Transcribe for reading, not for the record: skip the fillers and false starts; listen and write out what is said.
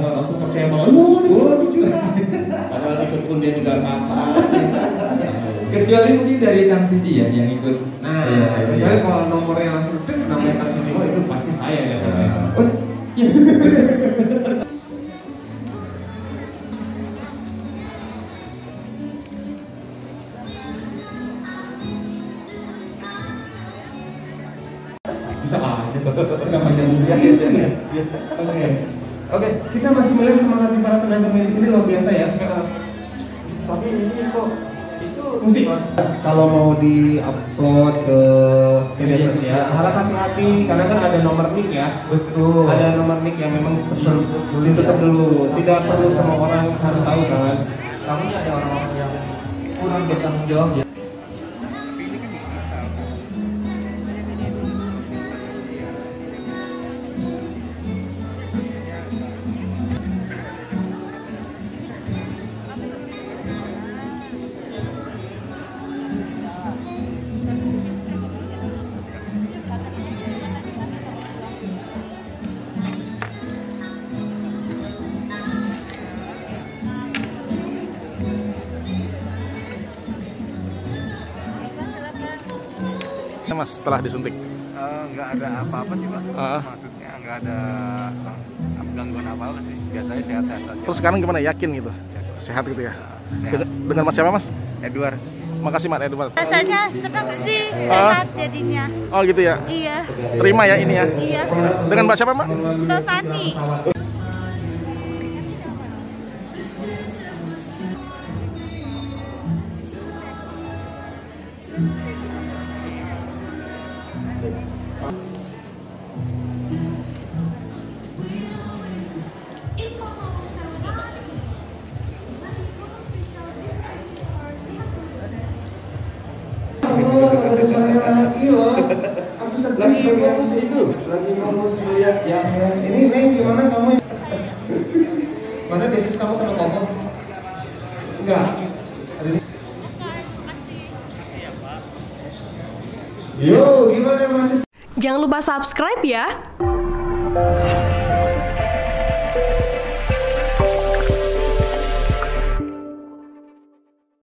langsung percaya banget. Oh, juga. Padahal ikut pun dia juga apa. Kecuali mungkin dari Kang Siti ya yang ikut. Nah, kecuali kalau nomornya langsung namanya Kang Siti, itu pasti saya ya SMS. Oh, iya. Bisa aja. Kenapa jadi Oke, kita masih melihat semangat para tenaga medis ini luar biasa ya. Tapi ini kok itu musik. Kalau mau di-upload ke media sosial, harap hati-hati karena kan ada nomor nick ya. betul. Ada nomor nick yang memang ditutup dulu. Tidak perlu semua orang harus tahu kan. Kamu ini ada orang-orang yang kurang bertanggung jawab ya. Mas setelah disuntik? Nggak ada apa-apa sih Pak. Maksudnya nggak ada gangguan apa-apa sih. Biasanya sehat-sehat aja. Terus sekarang gimana, yakin gitu? Sehat gitu ya? Sehat. Dengan Mas siapa Mas? Edward. Makasih Mas Edward. Rasanya senang sih, sehat jadinya. Oh gitu ya? Iya. Terima ya ini ya? Iya. Dengan Mbak siapa Mbak? Mbak Fani. Ada suaranya lagi loh. Aku sedang sebagai itu lagi ngomong melihat yang ini Neng, gimana kamu? Mana tesis kamu sama Koko? Enggak. Ada di... Yo, gimana masih? Jangan lupa subscribe ya.